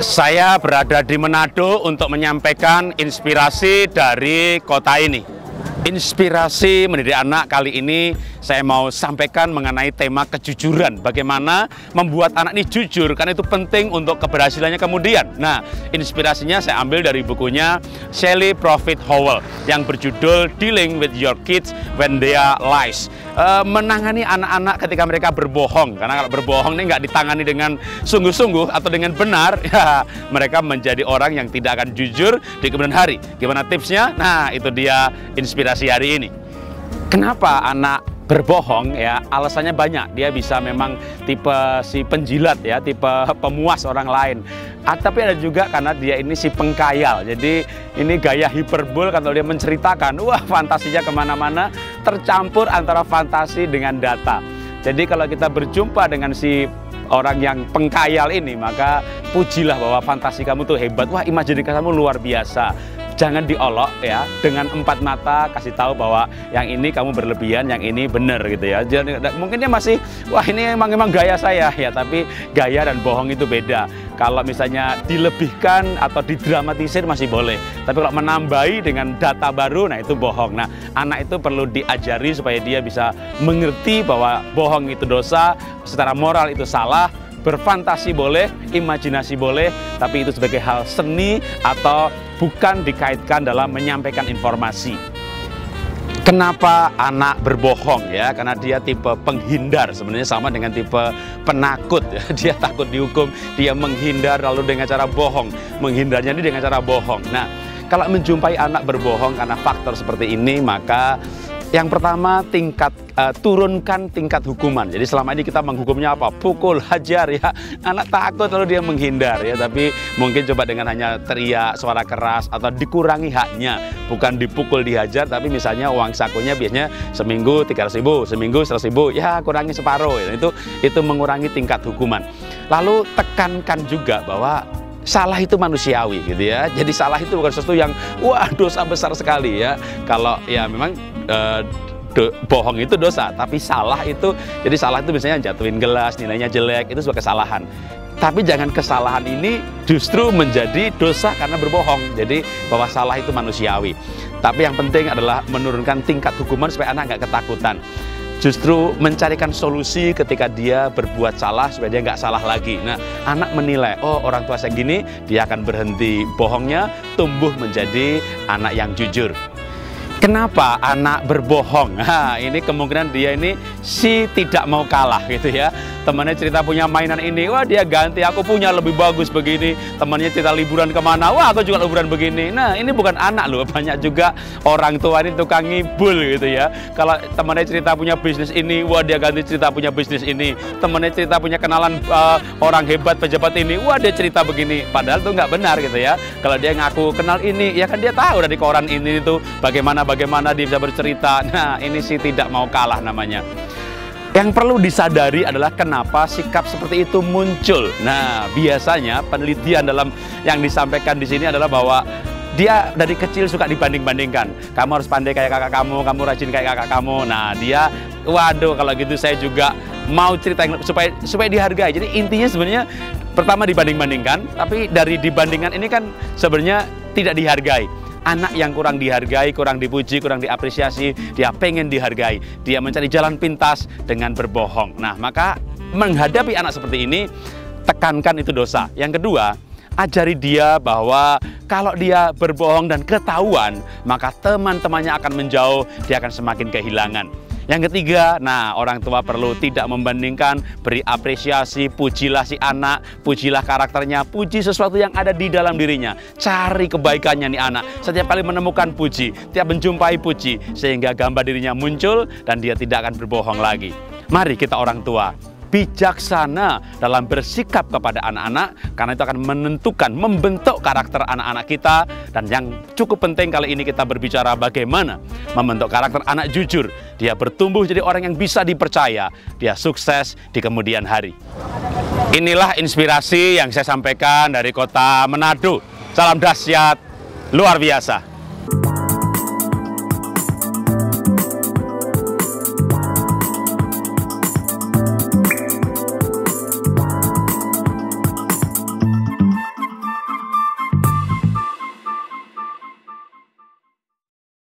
Saya berada di Manado untuk menyampaikan inspirasi dari kota ini. Inspirasi mendidik anak kali ini saya mau sampaikan mengenai tema kejujuran. Bagaimana membuat anak ini jujur, karena itu penting untuk keberhasilannya kemudian. Nah, inspirasinya saya ambil dari bukunya Shelley Profit Howell yang berjudul Dealing with Your Kids When They Are Lies. Menangani anak-anak ketika mereka berbohong. Karena kalau berbohong ini nggak ditangani dengan sungguh-sungguh atau dengan benar, ya mereka menjadi orang yang tidak akan jujur di kemudian hari. Gimana tipsnya? Nah, itu dia inspirasi hari ini. Kenapa anak berbohong? Ya, alasannya banyak. Dia bisa memang tipe si penjilat ya, tipe pemuas orang lain. Tapi ada juga karena dia ini si pengkayal. Jadi ini gaya hiperbol kalau dia menceritakan, wah fantasinya kemana-mana, tercampur antara fantasi dengan data. Jadi kalau kita berjumpa dengan si orang yang pengkayal ini, maka pujilah bahwa fantasi kamu tuh hebat. Wah, imajinasi kamu luar biasa. Jangan diolok ya, dengan empat mata kasih tahu bahwa yang ini kamu berlebihan, yang ini benar gitu ya. Jadi, mungkin dia masih, wah ini emang gaya saya ya, tapi gaya dan bohong itu beda. Kalau misalnya dilebihkan atau didramatisir masih boleh, tapi kalau menambahi dengan data baru, nah itu bohong. Nah, anak itu perlu diajari supaya dia bisa mengerti bahwa bohong itu dosa, secara moral itu salah. Berfantasi boleh, imajinasi boleh, tapi itu sebagai hal seni atau bukan dikaitkan dalam menyampaikan informasi. Kenapa anak berbohong ya? Karena dia tipe penghindar, sebenarnya sama dengan tipe penakut ya. Dia takut dihukum, dia menghindar lalu dengan cara bohong. Menghindarnya ini dengan cara bohong. Nah, kalau menjumpai anak berbohong karena faktor seperti ini, maka yang pertama turunkan tingkat hukuman. Jadi selama ini kita menghukumnya apa? Pukul, hajar ya. Anak takut lalu dia menghindar ya. Tapi mungkin coba dengan hanya teriak, suara keras atau dikurangi haknya. Bukan dipukul, dihajar, tapi misalnya uang sakunya biasanya seminggu 300.000, seminggu 100.000, ya kurangi separuh. Ya. Itu mengurangi tingkat hukuman. Lalu tekankan juga bahwa salah itu manusiawi gitu ya. Jadi salah itu bukan sesuatu yang wah dosa besar sekali ya. Kalau ya memang bohong itu dosa, tapi salah itu, jadi salah itu misalnya jatuhin gelas, nilainya jelek, itu sebuah kesalahan. Tapi jangan kesalahan ini justru menjadi dosa karena berbohong. Jadi bahwa salah itu manusiawi. Tapi yang penting adalah menurunkan tingkat hukuman supaya anak nggak ketakutan. Justru mencarikan solusi ketika dia berbuat salah supaya dia nggak salah lagi. Nah, anak menilai, oh orang tua saya gini, dia akan berhenti bohongnya, tumbuh menjadi anak yang jujur. Kenapa anak berbohong? Nah, ini kemungkinan dia ini si tidak mau kalah gitu ya. Temannya cerita punya mainan ini, wah dia ganti, aku punya lebih bagus begini. Temannya cerita liburan kemana, wah aku juga liburan begini. Nah, ini bukan anak loh, banyak juga orang tua ini tukang ngibul gitu ya. Kalau temannya cerita punya bisnis ini, wah dia ganti cerita punya bisnis ini. Temannya cerita punya kenalan orang hebat pejabat ini, wah dia cerita begini. Padahal itu nggak benar gitu ya. Kalau dia ngaku kenal ini, ya kan dia tahu dari koran ini itu bagaimana dia bisa bercerita. Nah, ini sih tidak mau kalah namanya. Yang perlu disadari adalah kenapa sikap seperti itu muncul. Nah, biasanya penelitian dalam yang disampaikan di sini adalah bahwa dia dari kecil suka dibanding-bandingkan. Kamu harus pandai kayak kakak kamu rajin kayak kakak kamu. Nah, dia, waduh kalau gitu saya juga mau cerita supaya dihargai. Jadi intinya sebenarnya pertama dibanding-bandingkan, tapi dari dibandingkan ini kan sebenarnya tidak dihargai. Anak yang kurang dihargai, kurang dipuji, kurang diapresiasi, dia pengen dihargai. Dia mencari jalan pintas dengan berbohong. Nah, maka menghadapi anak seperti ini, tekankan itu dosa. Yang kedua, ajari dia bahwa kalau dia berbohong dan ketahuan, maka teman-temannya akan menjauh, dia akan semakin kehilangan. Yang ketiga, nah orang tua perlu tidak membandingkan, beri apresiasi, pujilah si anak, pujilah karakternya, puji sesuatu yang ada di dalam dirinya. Cari kebaikannya nih anak, setiap kali menemukan puji, tiap menjumpai puji, sehingga gambar dirinya muncul dan dia tidak akan berbohong lagi. Mari kita orang tua bijaksana dalam bersikap kepada anak-anak, karena itu akan menentukan, membentuk karakter anak-anak kita. Dan yang cukup penting kali ini kita berbicara bagaimana membentuk karakter anak jujur. Dia bertumbuh jadi orang yang bisa dipercaya, dia sukses di kemudian hari. Inilah inspirasi yang saya sampaikan dari kota Manado. Salam dahsyat luar biasa.